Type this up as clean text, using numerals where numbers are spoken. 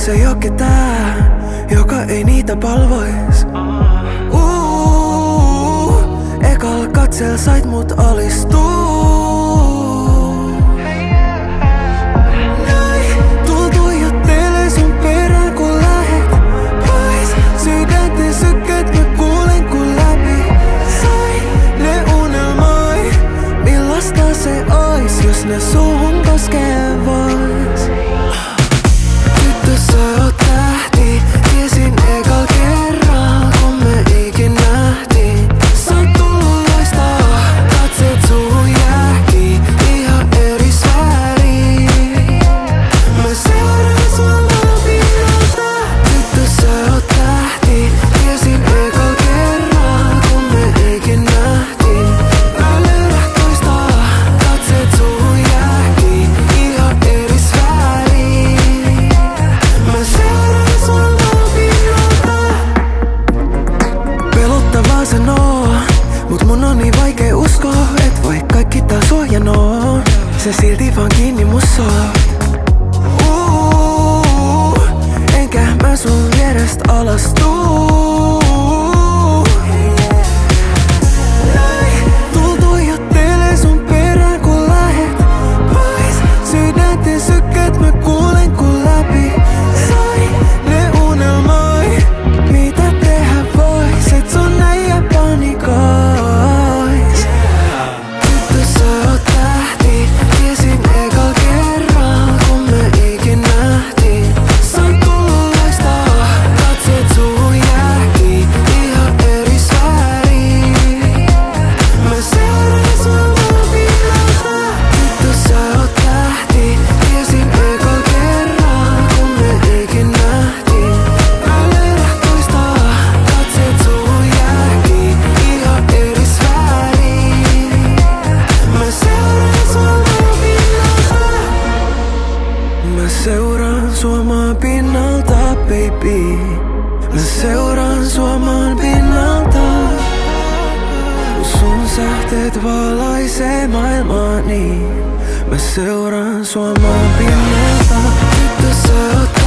Elämässä ei oo ketään, joka ei niitä palvois. Ekalla katsel sait mut alistuu. Tuul tuijottelee sun perään kun lähet pois. Sydänten sykkeet mä kuulen kun läpi sai. Ne unelmoi, millaista se ois, jos ne suhun koskee vois. Tyttö sä oot tähti, tiesin ekal kerral kun me ikin nähtiin. Sä oot tullut loistaa, katseet suhun jäähkii ihan eri sfääriin. Mä seuraan sua valmiilta. Tyttö sä oot tähti, tiesin ekal kerral kun me ikin nähtiin. Mä löydän toistaa, katseet suhun jäähkii ihan eri sfääriin. Mä seuraan sua valmiilta. Pelottavaa sanoo, mut mun on niin vaikea uskoa, et voi kaikki taas suojanoo. Sä silti vaan kiinni mussa oot. Enkä mä sun vierestä alastuu. Tuul tuijottelee sun perään kun lähet pois. Sydänten sykkeet mä kuulen kun läpi sai. Ne unelmoi, mitä tehdä vois, et sun äijä panikois. Tyttö sä oot tähti, tiesin ekal kerral kun me ikin nähtiin. Sä oot tullut loistaa, katseet suhun jäähkii ihan eri sfääriin. Mä seuraan sua valmiilta. Tyttö sä oot tähti, tiesin ekal kerral kun me ikin nähtiin. Mä löydän toistaa, katseet suhun jäähkii ihan eri sfääriin. Mä seuraan sua valmiilta. Mä seuraan sua maan pinnalta, baby. Mä seuraan sua maan pinnalta. Sun sähteet valaisee maailmaani. Mä seuraan sua maan pinnalta. Tyttö sä oot